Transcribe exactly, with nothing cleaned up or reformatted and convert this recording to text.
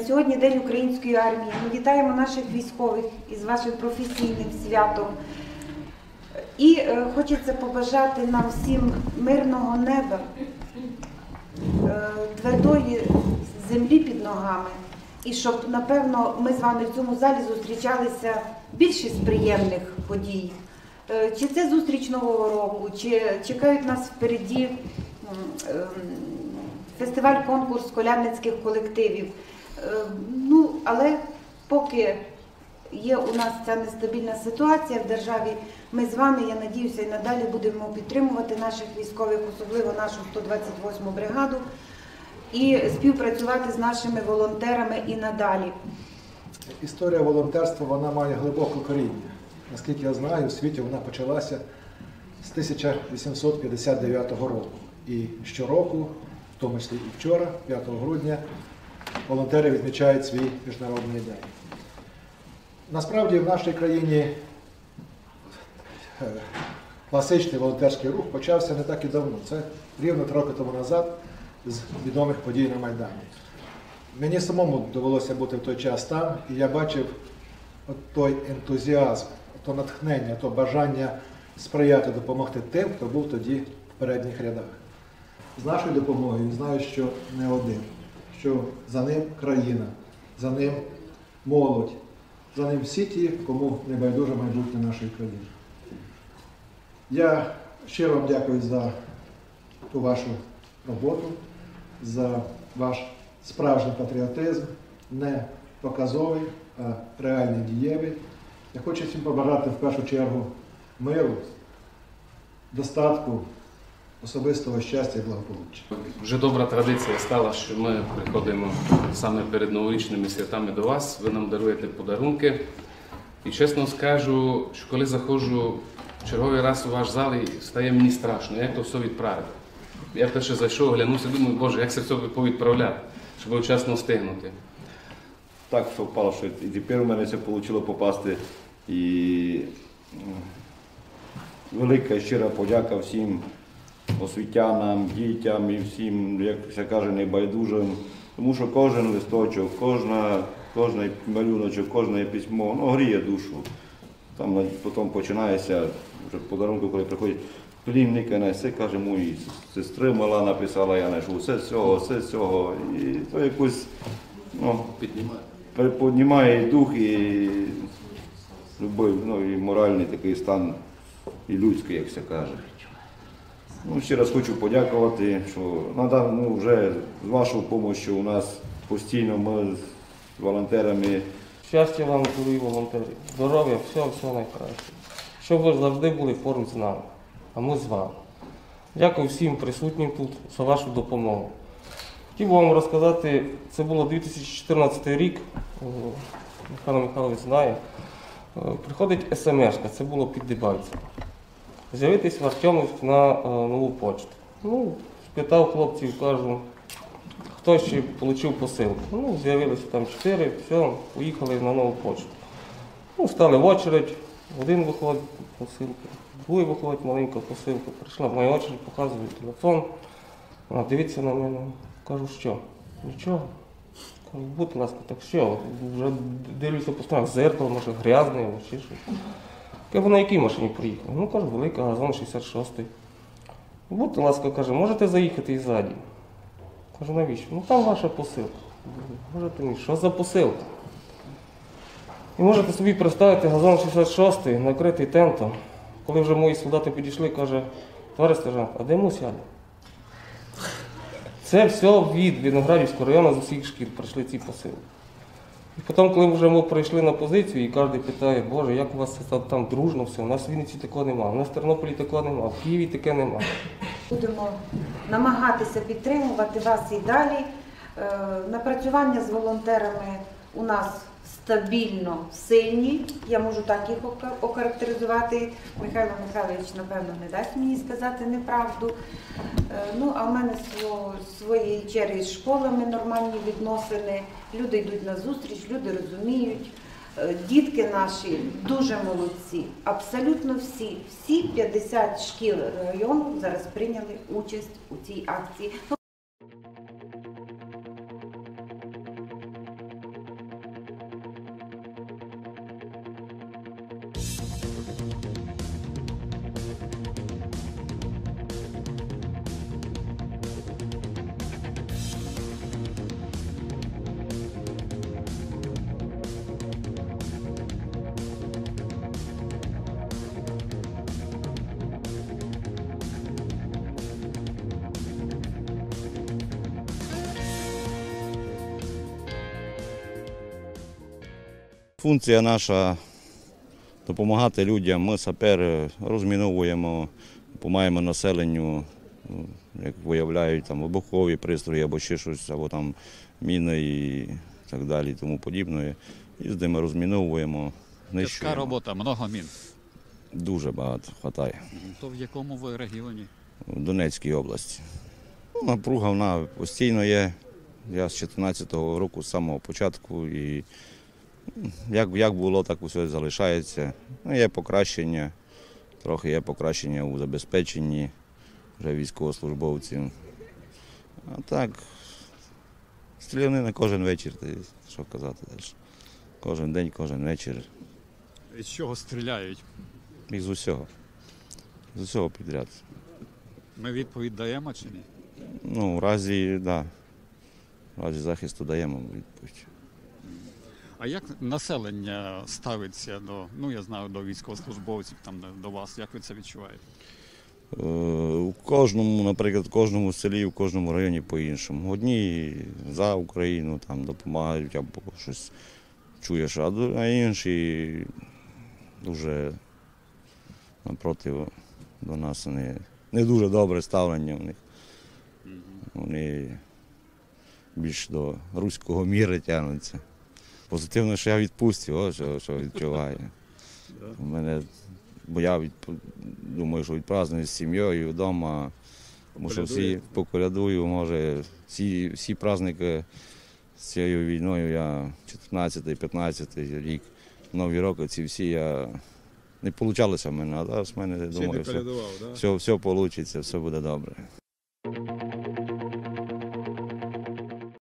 сьогодні День української армії. Ми вітаємо наших військових із вашим професійним святом. І е, хочеться побажати нам всім мирного неба, е, твердої землі під ногами. І щоб, напевно, ми з вами в цьому залі зустрічалися більше з приємних подій. Е, чи це зустріч Нового року, чи чекають нас впереді е, е, фестиваль-конкурс колядницьких колективів. Е, ну, але поки є у нас ця нестабільна ситуація в державі, ми з вами, я надіюся, і надалі будемо підтримувати наших військових, особливо нашу сто двадцять восьму бригаду, і співпрацювати з нашими волонтерами і надалі. Історія волонтерства, вона має глибоке коріння. Наскільки я знаю, у світі вона почалася з тисяча вісімсот п'ятдесят дев'ятого року. І щороку, в тому числі і вчора, п'ятого грудня, волонтери відмічають свій міжнародний день. Насправді в нашій країні класичний волонтерський рух почався не так і давно. Це рівно три роки тому назад з відомих подій на Майдані. Мені самому довелося бути в той час там, і я бачив от той ентузіазм, то натхнення, то бажання сприяти, допомогти тим, хто був тоді в передніх рядах. З нашою допомогою знаю, що не один, що за ним країна, за ним молодь, за ним всі ті, кому не байдуже майбутнє нашої країни. Я щиро вам дякую за ту вашу роботу, за ваш справжній патріотизм, не показовий, а реальний, дієвий. Я хочу всім побажати в першу чергу миру, достатку, особистого щастя і благополуччя. Вже добра традиція стала, що ми приходимо саме перед новорічними святами до вас, ви нам даруєте подарунки. І чесно скажу, що коли заходжу в черговий раз у ваш зал, стає мені страшно, як то все відправити. Я перше зайшов, оглянувся, думаю, Боже, як це все повідправляти, щоб вчасно встигнути. Так совпало, що і тепер у мене це вийшло попасти. І велика щира подяка всім освітянам, дітям і всім, як се каже, небайдужим. Тому що кожен листочок, кожна, кожний малюночок, кожне письмо, ну, гріє душу. Там потім починається, вже подарунки, коли приходять, плівника несе, каже, мої сестри мала написала, я знайшов все з цього, все з цього. І то якось, ну, піднімає. Піднімає і дух, і любов, ну, і моральний такий стан, і людський, як се каже. Ну, ще раз хочу подякувати, що надо, ну, вже з вашою допомогою у нас постійно ми з волонтерами. Щастя вам, дорогі волонтери, здоров'я, всього, всього найкраще. Щоб ви завжди були поруч з нами, а ми з вами. Дякую всім присутнім тут за вашу допомогу. Хотів би вам розказати, це було дві тисячі чотирнадцятий рік, Михайло Михайлович знає. Приходить смс-ка, це було під Дебальцевим. З'явитись в Артемівськ на е, нову почту. Ну, спитав хлопців, кажу, хто ще отримав посилку. Ну, з'явилися там чотири, все, поїхали на нову почту. Ну, стали в очередь, один виходить посилка, другий виходить маленька посилка. Прийшла моя очередь, показує телефон, вона дивиться на мене, кажу, що? Нічого. Кажу, будь ласка, так що? Вже дивлюся по сторонах, зеркало, може грязне, або ще щось. Кажу, на якій машині приїхали? Ну, кажу, велика, газон шістдесят шостий. Будь ласка, каже, можете заїхати і ззаді? Кажу, навіщо? Ну, там ваша посилка. Можете ні, що за посилка? І можете собі представити, газон шістдесят шостий, накритий тентом. Коли вже мої солдати підійшли, каже, товариш сержант, а де ми сяде? Це все від Виноградівського району з усіх шкіл прийшли ці посилки. І потім, коли вже ми прийшли на позицію, і кожен питає, Боже, як у вас там, там дружно все, у нас в Вінниці такого немає, у нас в Тернополі такого немає, в Києві таке немає. Будемо намагатися підтримувати вас і далі. Напрацювання з волонтерами у нас стабільно сильні, я можу так їх охарактеризувати. Михайло Михайлович, напевно, не дасть мені сказати неправду. Ну, а в мене своєї черги з школами нормальні відносини, люди йдуть на зустріч, люди розуміють. Дітки наші дуже молодці, абсолютно всі, всі п'ятдесят шкіл району зараз прийняли участь у цій акції. функція наша допомагати людям. Ми сапери розміновуємо, допомагаємо населенню, ну, як виявляють там вибухові пристрої або ще щось, або там міни і так далі, і тому подібне. Їздимо, розміновуємо, Тяжка знищуємо. робота, много мін. Дуже багато вистачає. То в якому ви регіоні? В Донецькій області. Ну, напруга вона постійно є. Я з чотирнадцятого року, з самого початку, і м, як, як було, так усе залишається. Ну, є покращення, трохи є покращення у забезпеченні вже військовослужбовців. А так, стрілянина кожен вечір, та й що казати далі. Кожен день, кожен вечір. З чого стріляють? І з усього. З усього підряд. Ми відповідь даємо чи ні? Ну, в разі, так. Да. В разі захисту даємо відповідь. А як населення ставиться до, ну я знаю, до військовослужбовців, там до- до вас, як ви це відчуваєте? Е, У кожному, наприклад, в кожному селі, в кожному районі по-іншому. Одні за Україну там допомагають або щось чуєш, а до- а інші дуже напроти до нас не, не дуже добре ставлення у них. Вони більш до руського міра тягнуться. Позитивно, що я відпустив, ось що, що відчуваю. У мене, бо я відп... думаю, що відпраздную з сім'єю вдома, тому що всі поколядую, може, всі, всі праздники з цією війною, я чотирнадцятий, п'ятнадцятий рік, нові роки, ці всі я не вийшло в мене, а зараз в мене, думаю, все, все, все вийде, все буде добре.